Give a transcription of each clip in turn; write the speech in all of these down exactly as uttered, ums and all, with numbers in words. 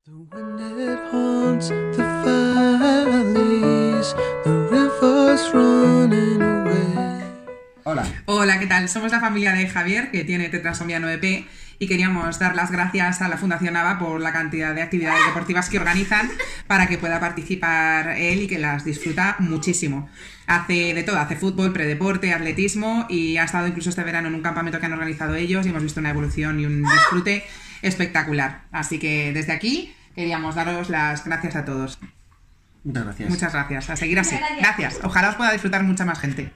The wind it haunts the valleys, the rivers running away. Hola. Hola, ¿qué tal? Somos la familia de Javier, que tiene tetrasomía nueve P, y queríamos dar las gracias a la Fundación ABA por la cantidad de actividades deportivas que organizan para que pueda participar él y que las disfruta muchísimo. Hace de todo, hace fútbol, predeporte, atletismo, y ha estado incluso este verano en un campamento que han organizado ellos y hemos visto una evolución y un disfrute espectacular. Así que desde aquí queríamos daros las gracias a todos. Muchas gracias. Muchas gracias. A seguir así. Gracias. Gracias. Ojalá os pueda disfrutar mucha más gente.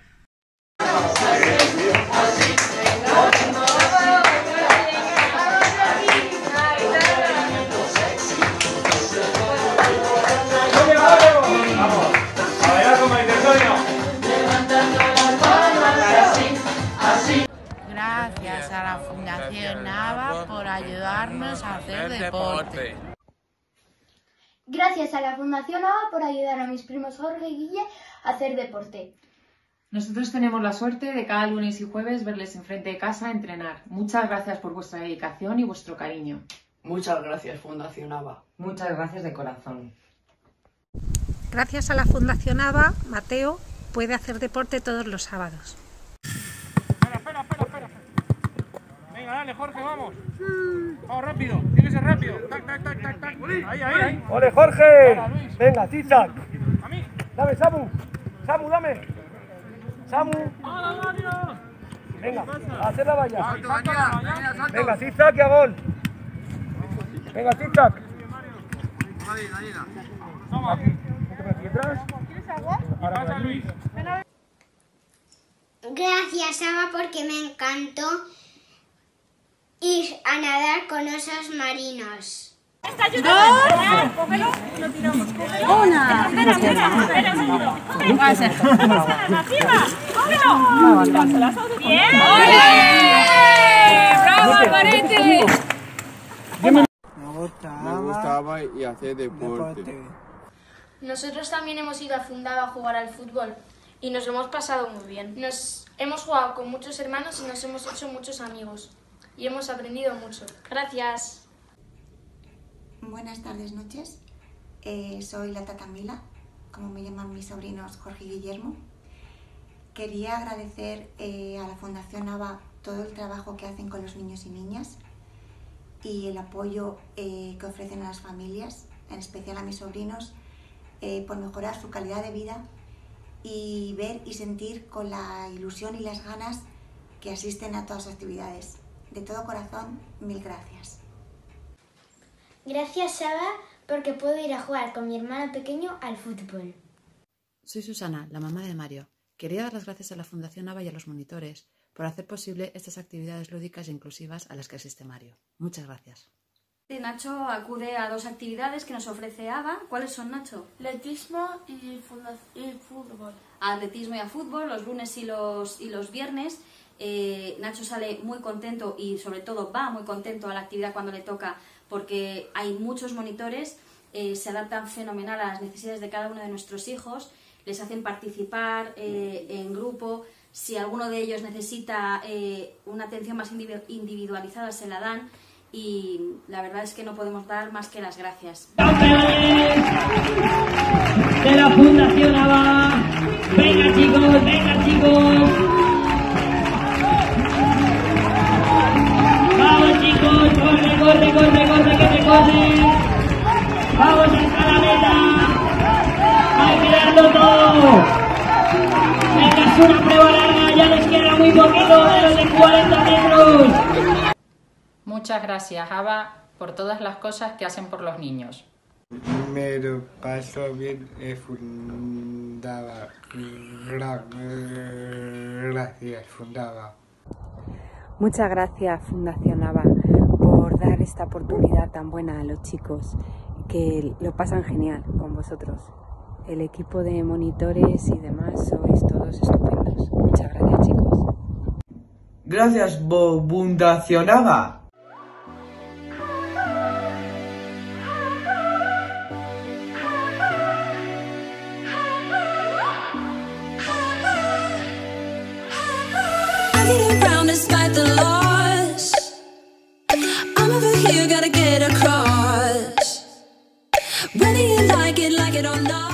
Gracias a la Fundación ABA por ayudarnos a hacer deporte. Gracias a la Fundación ABA por ayudar a mis primos Jorge y Guille a hacer deporte. Nosotros tenemos la suerte de cada lunes y jueves verles enfrente de casa a entrenar. Muchas gracias por vuestra dedicación y vuestro cariño. Muchas gracias, Fundación ABA. Muchas gracias de corazón. Gracias a la Fundación ABA, Mateo puede hacer deporte todos los sábados. Espera, espera, espera, espera. Venga, dale, Jorge, vamos. Vamos rápido, tiene que ser rápido. Tac, tac, tac, tac, tac. Ahí, ahí, ahí. ¡Ole, Jorge! Hola, Luis. Venga, zigzag. A mí. Dame, Samu. Samu, dame. Samu. Venga, a hacer la valla. Venga, zigzag y a gol. Venga, zigzag. Aquí. Aquí atrás. ¿Quieres agua? Ahora pasa, Luis. Gracias, ABA, porque me encantó ir a nadar con osos marinos. ¿Está ayudando? ¡Dos! Cógelo, lo tiramos. Cógelo. Una. Espera, espera, espera un segundo. Cógelo. ¡Arriba! ¡Cógelo! ¡Bien! ¡Bravo, Alvarete! Me gustaba, Me gustaba y hacer deporte. deporte. Nosotros también hemos ido a Fundaba a jugar al fútbol y nos lo hemos pasado muy bien. Nos hemos jugado con muchos hermanos y nos hemos hecho muchos amigos y hemos aprendido mucho. Gracias. Buenas tardes, noches. Eh, soy la tata Mila, como me llaman mis sobrinos Jorge y Guillermo. Quería agradecer eh, a la Fundación ABA todo el trabajo que hacen con los niños y niñas y el apoyo eh, que ofrecen a las familias, en especial a mis sobrinos, eh, por mejorar su calidad de vida y ver y sentir con la ilusión y las ganas que asisten a todas las actividades. De todo corazón, mil gracias. Gracias, ABA, porque puedo ir a jugar con mi hermano pequeño al fútbol. Soy Susana, la mamá de Mario. Quería dar las gracias a la Fundación ABA y a los monitores por hacer posible estas actividades lúdicas e inclusivas a las que asiste Mario. Muchas gracias. Nacho acude a dos actividades que nos ofrece ABA. ¿Cuáles son, Nacho? Atletismo y, y fútbol. Atletismo y a fútbol, los lunes y los, y los viernes. Eh, Nacho sale muy contento y sobre todo va muy contento a la actividad cuando le toca, porque hay muchos monitores, eh, se adaptan fenomenal a las necesidades de cada uno de nuestros hijos, les hacen participar eh, en grupo. Si alguno de ellos necesita eh, una atención más individualizada, se la dan. Y la verdad es que no podemos dar más que las gracias. ¡Campeones de la Fundación ABA! ¡Venga, chicos! ¡Venga, chicos! ¡Vamos, chicos! ¡Corre, corre, corre, corre, que te corre! ¡Vamos hasta la meta! ¡Hay que darlo todo! ¡Venga, es una prueba larga! ¡Ya les queda muy poquito! ¡Menos de cuarenta metros! Muchas gracias, ABA, por todas las cosas que hacen por los niños. Me lo paso bien en Fundaba. Gracias, Fundaba. Muchas gracias, Fundación ABA, por dar esta oportunidad tan buena a los chicos, que lo pasan genial con vosotros. El equipo de monitores y demás sois todos estupendos. Muchas gracias, chicos. Gracias, Fundación ABA. Despite the loss, I'm over here, gotta get across. Whether you like it, like it or not.